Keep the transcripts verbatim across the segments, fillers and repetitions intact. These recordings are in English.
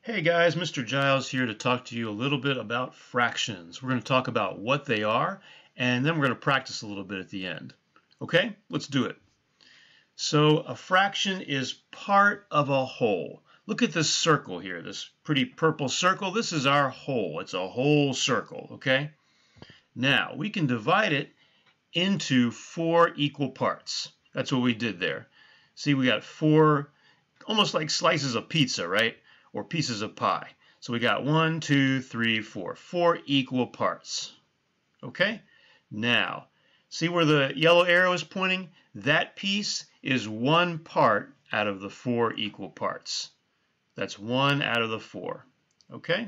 Hey guys, Mister Giles here to talk to you a little bit about fractions. We're going to talk about what they are, and then we're going to practice a little bit at the end. Okay, let's do it. So a fraction is part of a whole. Look at this circle here, this pretty purple circle. This is our whole. It's a whole circle, okay? Now, we can divide it into four equal parts. That's what we did there. See, we got four, almost like slices of pizza, right? Or pieces of pie. So we got one, two, three, four. Four equal parts. Okay? Now, see where the yellow arrow is pointing? That piece is one part out of the four equal parts. That's one out of the four. Okay?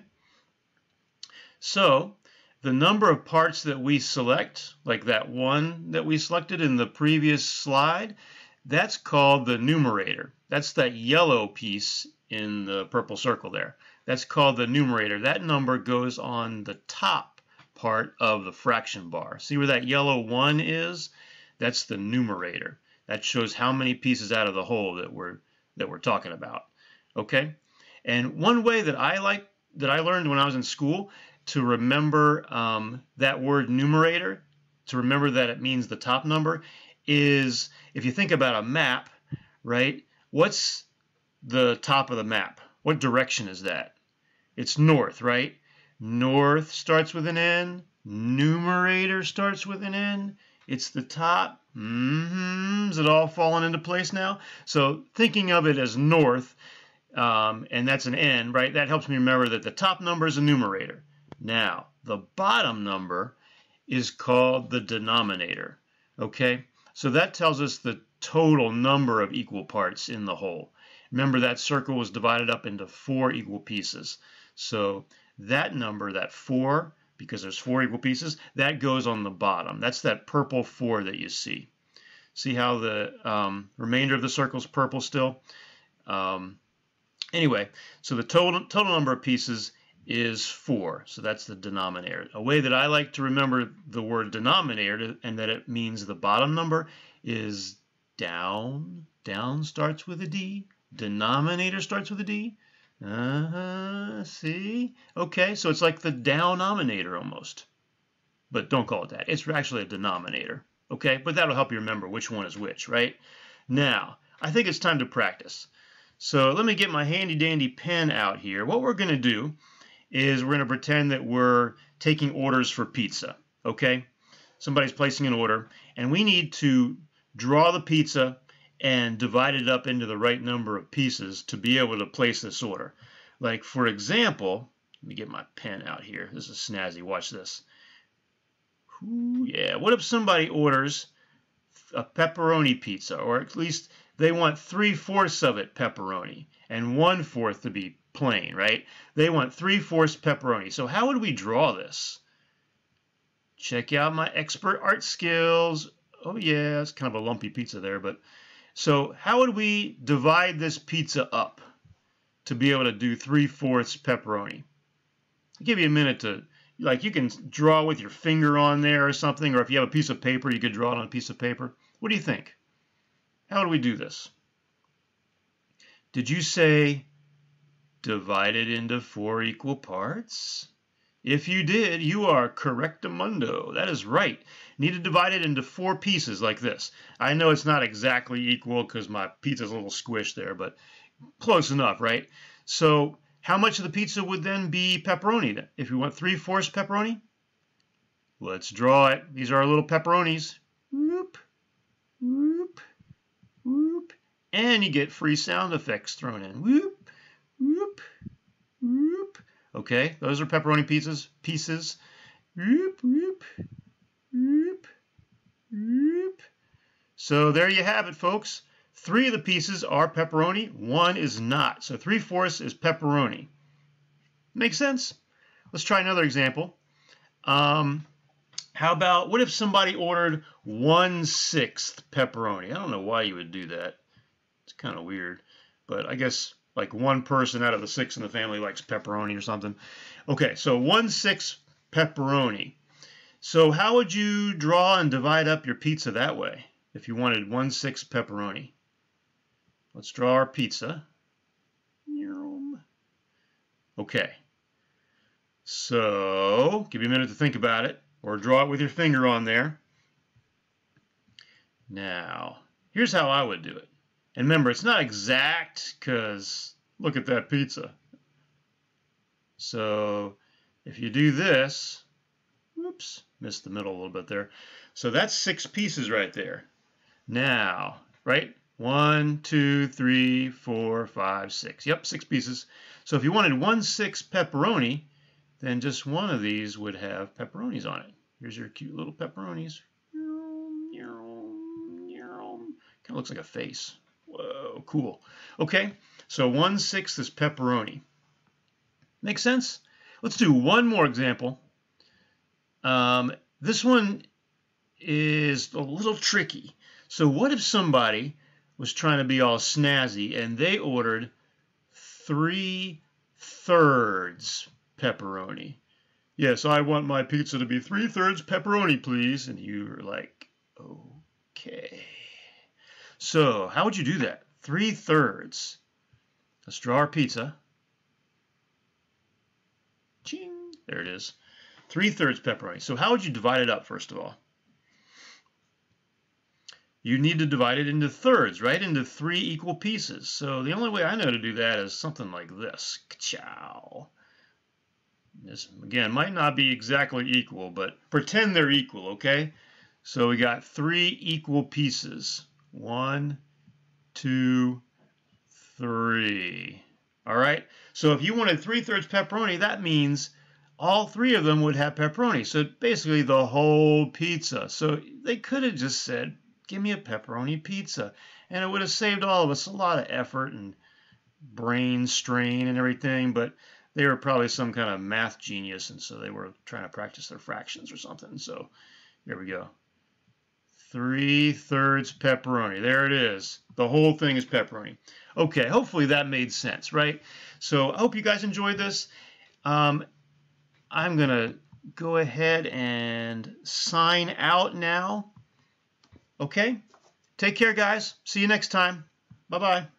So, the number of parts that we select, like that one that we selected in the previous slide, that's called the numerator. That's that yellow piece in the purple circle there. That's called the numerator. That number goes on the top part of the fraction bar. See where that yellow one is? That's the numerator. That shows how many pieces out of the whole that we're that we're talking about. Okay? And one way that I like that I learned when I was in school to remember um, that word numerator, to remember that it means the top number, is if you think about a map, right? What's the top of the map? What direction is that? It's north, right? North starts with an N. Numerator starts with an N. It's the top. Mm-hmm. Is it all falling into place now? So thinking of it as north, um, and that's an N, right? That helps me remember that the top number is a numerator. Now, the bottom number is called the denominator, okay? So that tells us the total number of equal parts in the whole. Remember, that circle was divided up into four equal pieces. So that number, that four, because there's four equal pieces, that goes on the bottom. That's that purple four that you see. See how the um, remainder of the circle is purple still? Um, anyway, so the total, total number of pieces is four. So that's the denominator. A way that I like to remember the word denominator and that it means the bottom number is down. Down starts with a D. Denominator starts with a D. Uh-huh, see? Okay, so it's like the denominator almost. But don't call it that. It's actually a denominator. Okay, but that'll help you remember which one is which, right? Now, I think it's time to practice. So let me get my handy-dandy pen out here. What we're going to do is we're going to pretend that we're taking orders for pizza, okay? Somebody's placing an order, and we need to draw the pizza and divide it up into the right number of pieces to be able to place this order. Like, for example, let me get my pen out here. This is snazzy. Watch this. Ooh, yeah. What if somebody orders a pepperoni pizza, or at least they want three-fourths of it pepperoni and one-fourth to be plain, right? They want three-fourths pepperoni. So how would we draw this? Check out my expert art skills. Oh, yeah, it's kind of a lumpy pizza there, but so how would we divide this pizza up to be able to do three-fourths pepperoni? I'll give you a minute to, like, you can draw with your finger on there or something, or if you have a piece of paper, you could draw it on a piece of paper. What do you think? How do we do this? Did you say divide it into four equal parts? If you did, you are correctamundo. That is right. You need to divide it into four pieces like this. I know it's not exactly equal because my pizza's a little squished there, but close enough, right? So how much of the pizza would then be pepperoni then? If you want three-fourths pepperoni? Let's draw it. These are our little pepperonis. Whoop, whoop, whoop. And you get free sound effects thrown in. Whoop, whoop, whoop. Okay, those are pepperoni pieces. Pieces. Whoop, whoop, whoop, whoop. So there you have it, folks. Three of the pieces are pepperoni. One is not. So three-fourths is pepperoni. Makes sense? Let's try another example. Um, how about, what if somebody ordered one-sixth pepperoni? I don't know why you would do that. It's kind of weird. But I guess like one person out of the six in the family likes pepperoni or something. Okay, so one-sixth pepperoni. So how would you draw and divide up your pizza that way if you wanted one-sixth pepperoni? Let's draw our pizza. Okay. So, give you a minute to think about it, or draw it with your finger on there. Now, here's how I would do it. And remember, it's not exact, because look at that pizza. So, if you do this, whoops, missed the middle a little bit there. So that's six pieces right there. Now, right? One, two, three, four, five, six. Yep, six pieces. So if you wanted one sixth pepperoni, then just one of these would have pepperonis on it. Here's your cute little pepperonis. Kind of looks like a face. Whoa, cool. Okay, so one sixth is pepperoni. Make sense? Let's do one more example. Um, this one is a little tricky. So what if somebody was trying to be all snazzy and they ordered three thirds pepperoni? Yes, I want my pizza to be three thirds pepperoni, please. And you were like, okay. So how would you do that? Three thirds. Let's draw our pizza. Ching. There it is. Three thirds pepperoni. So how would you divide it up, first of all? You need to divide it into thirds, right? Into three equal pieces. So the only way I know to do that is something like this. Ka-chow. This, again, might not be exactly equal, but pretend they're equal, okay? So we got three equal pieces. One, two, three. All right? So if you wanted three thirds pepperoni, that means all three of them would have pepperoni. So basically the whole pizza. So they could have just said, give me a pepperoni pizza. And it would have saved all of us a lot of effort and brain strain and everything. But they were probably some kind of math genius, and so they were trying to practice their fractions or something. So here we go. Three thirds pepperoni. There it is. The whole thing is pepperoni. Okay, hopefully that made sense, right? So I hope you guys enjoyed this. Um, I'm going to go ahead and sign out now. Okay? Take care, guys. See you next time. Bye-bye.